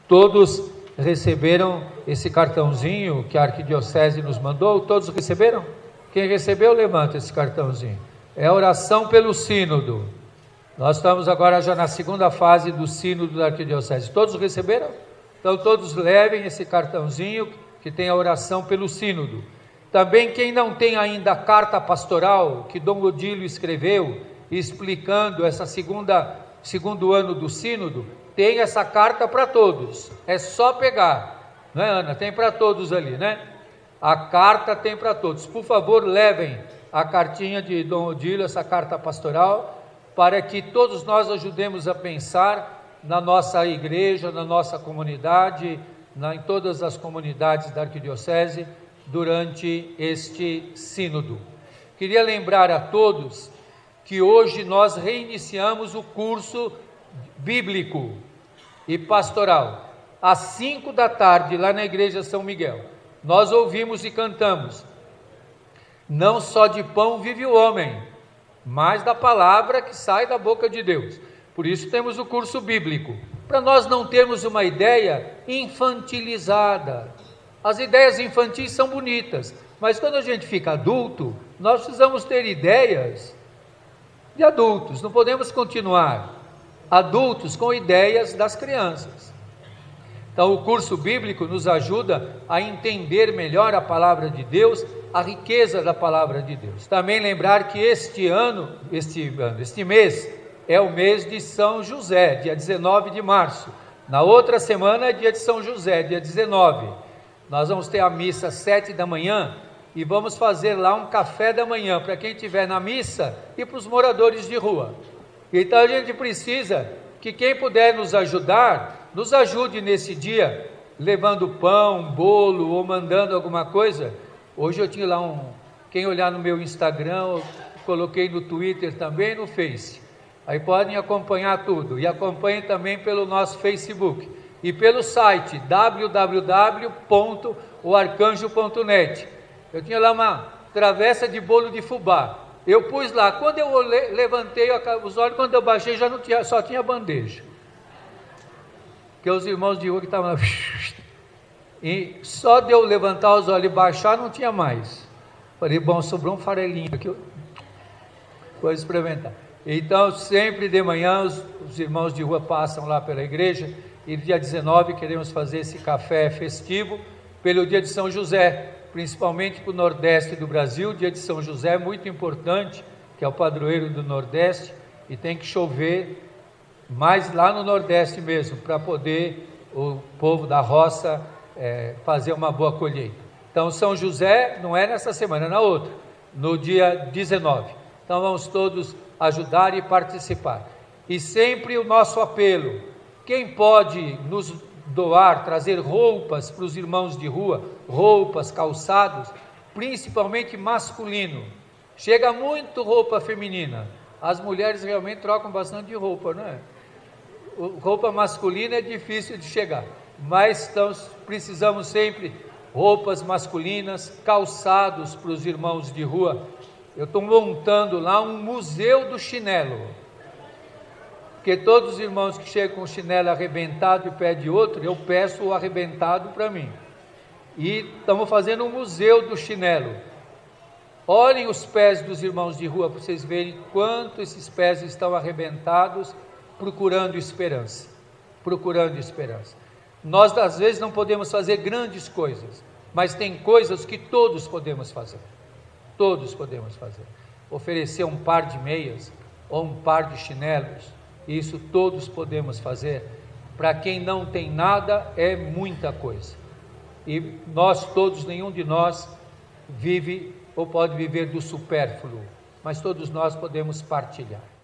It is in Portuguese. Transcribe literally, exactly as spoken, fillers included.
Todos receberam esse cartãozinho que a Arquidiocese nos mandou? Todos receberam? Quem recebeu, levanta esse cartãozinho. É a oração pelo sínodo. Nós estamos agora já na segunda fase do sínodo da Arquidiocese. Todos receberam? Então todos levem esse cartãozinho que tem a oração pelo sínodo. Também quem não tem ainda a carta pastoral que Dom Odílio escreveu, explicando essa segunda, segundo ano do sínodo, tem essa carta para todos. É só pegar, não é, Ana? Tem para todos ali, né? A carta tem para todos. Por favor, levem a cartinha de Dom Odílio, essa carta pastoral, para que todos nós ajudemos a pensar na nossa igreja, na nossa comunidade, na, em todas as comunidades da Arquidiocese, durante este sínodo. Queria lembrar a todos que hoje nós reiniciamos o curso bíblico e pastoral, às cinco da tarde, lá na Igreja São Miguel. Nós ouvimos e cantamos: não só de pão vive o homem, mas da palavra que sai da boca de Deus. Por isso temos o curso bíblico, para nós não termos uma ideia infantilizada. As ideias infantis são bonitas, mas quando a gente fica adulto, nós precisamos ter ideias de adultos, não podemos continuar adultos com ideias das crianças. Então o curso bíblico nos ajuda a entender melhor a palavra de Deus, a riqueza da palavra de Deus. Também lembrar que este ano, este ano, este mês, é o mês de São José, dia dezenove de março. Na outra semana é dia de São José, dia dezenove. Nós vamos ter a missa às sete da manhã e vamos fazer lá um café da manhã para quem estiver na missa e para os moradores de rua. Então a gente precisa que quem puder nos ajudar, nos ajude nesse dia, levando pão, bolo ou mandando alguma coisa. Hoje eu tinha lá um, quem olhar no meu Instagram, eu coloquei no Twitter também, no Face. Aí podem acompanhar tudo, e acompanhem também pelo nosso Facebook e pelo site w w w ponto o arcanjo ponto net. Eu tinha lá uma travessa de bolo de fubá. Eu pus lá, quando eu levantei os olhos, quando eu baixei, já não tinha, só tinha bandeja. Porque os irmãos de rua que estavam lá, e só de eu levantar os olhos e baixar, não tinha mais. Falei, bom, sobrou um farelinho aqui, vou experimentar. Então, sempre de manhã, os, os irmãos de rua passam lá pela igreja, e dia dezenove queremos fazer esse café festivo pelo dia de São José, principalmente para o Nordeste do Brasil. O dia de São José é muito importante, que é o padroeiro do Nordeste, e tem que chover mais lá no Nordeste mesmo, para poder o povo da roça é, fazer uma boa colheita. Então São José não é nessa semana, é na outra, no dia dezenove. Então vamos todos ajudar e participar. E sempre o nosso apelo: quem pode nos doar, trazer roupas para os irmãos de rua, roupas, calçados, principalmente masculino. Chega muito roupa feminina. As mulheres realmente trocam bastante de roupa, não é? Roupa masculina é difícil de chegar, mas então, precisamos sempre roupas masculinas, calçados para os irmãos de rua. Eu estou montando lá um museu do chinelo, porque todos os irmãos que chegam com o chinelo arrebentado e pede outro, eu peço o arrebentado para mim. E estamos fazendo um museu do chinelo. Olhem os pés dos irmãos de rua para vocês verem quanto esses pés estão arrebentados, procurando esperança, procurando esperança. Nós às vezes não podemos fazer grandes coisas, mas tem coisas que todos podemos fazer, todos podemos fazer. Oferecer um par de meias ou um par de chinelos, isso todos podemos fazer. Para quem não tem nada, é muita coisa. E nós todos, nenhum de nós vive ou pode viver do supérfluo, mas todos nós podemos partilhar.